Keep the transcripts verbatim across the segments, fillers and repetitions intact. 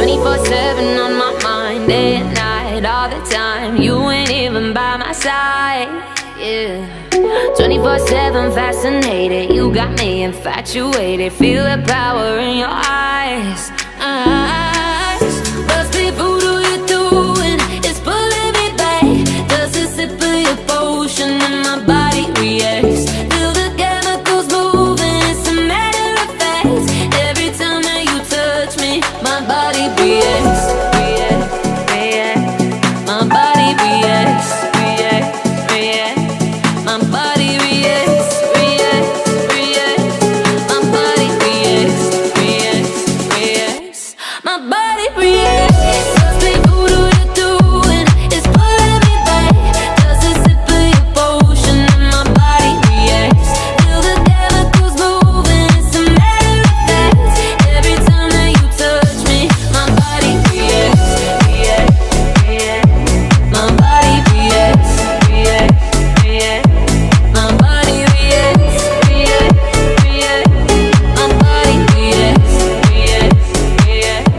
twenty-four seven on my mind, day and night, all the time. You ain't even by my side, yeah. twenty-four seven fascinated, you got me infatuated. Feel the power in your eyes, eyes. Must be voodoo you're doing, it's pulling me back. Just a sip of your potion and my body reacts. Feel the chemicals moving, it's a matter of fact. Every time that you touch me, my body reacts, reacts, reacts. My body reacts, reacts, reacts. My body reacts, reacts, reacts. My body reacts, reacts, reacts. My body reacts. Must be voodoo you're doing, it's pulling me back. Just a sip of your potion and my body reacts. Feel the chemicals moving, it's a matter of fact. Every time that you touch me, my body reacts, reacts, reacts. My body reacts, reacts, reacts. My body reacts, reacts, reacts. My body reacts, reacts, reacts.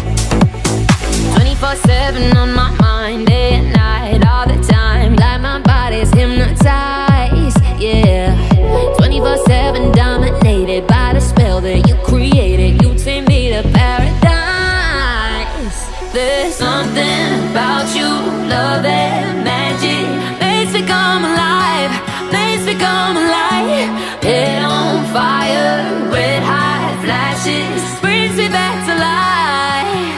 twenty-four seven on my mind, day and night, all the time. Like my body's hypnotized, yeah. twenty-four seven dominated by the spell that you created. You take me to paradise. There's something about you, love and magic. Makes me come alive, makes me come alive. Head on fire, red hot flashes, brings me back to life,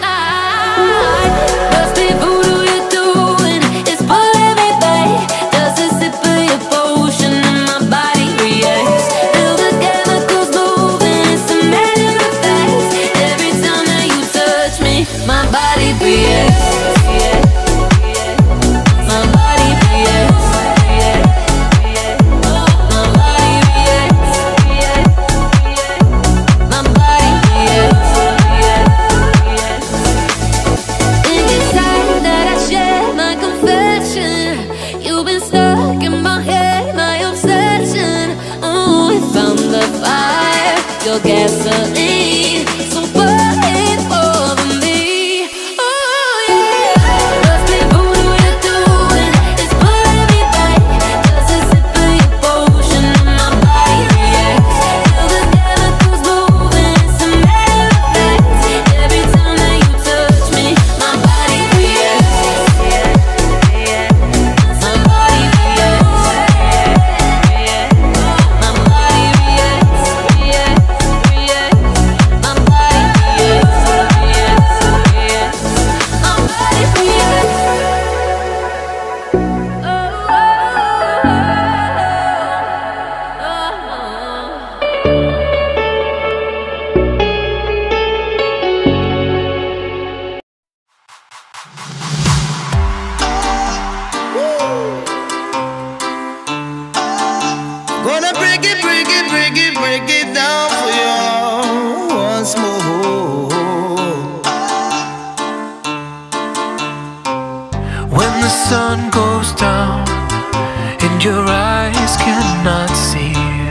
life. Must be voodoo you're doing, it's pulling me back. Just a sip of your potion and my body reacts. Feel the chemicals moving, it's a matter of fact. Every time that you touch me, my body reacts, reacts, reacts. My body reacts, reacts, reacts. My body reacts, reacts, reacts. My body reacts, reacts, reacts. Think it's time that I share my confession. You've been stuck in my head, my obsession. Oh, we found the fire, your gasoline. So burn it over me. Oh yeah. Must be voodoo you're doing, it's pulling me back. Just a sip of your potion and my body reacts. Feel the chemicals moving, it's a matter of fact. Every time that you touch me, my body reacts, reacts, reacts. My body reacts, reacts, reacts. My body reacts, reacts, reacts. My body reacts, reacts, reacts. My body reacts. Oh, oh, oh, Gonna break it, break it, break it, break it down for you once more. When the sun goes down and your eyes cannot see,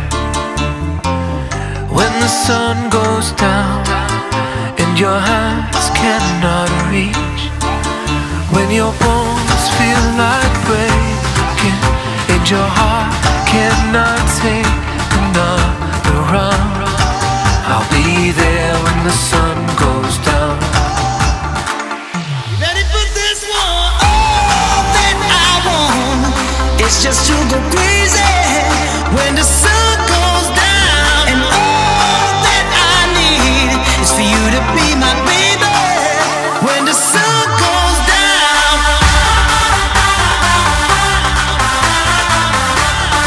when the sun goes down and your hands cannot reach, when your bones feel like breaking and your heart cannot take another round, I'll be there when the sun goes down. Ready for this one? All that I want is just to go crazy when the sun goes down. And all that I need is for you to be my baby when the sun goes down.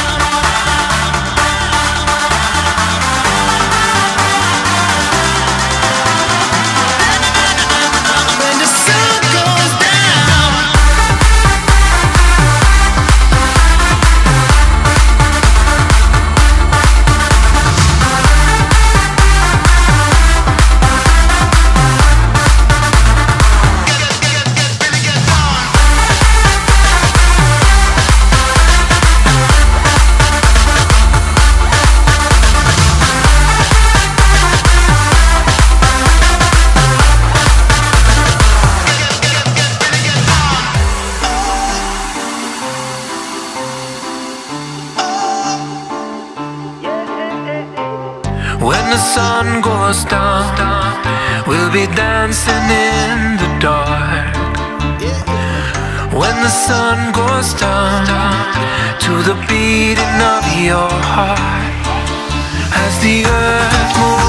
sun goes down, we'll be dancing in the dark. When the sun goes down, to the beating of your heart, as the earth moves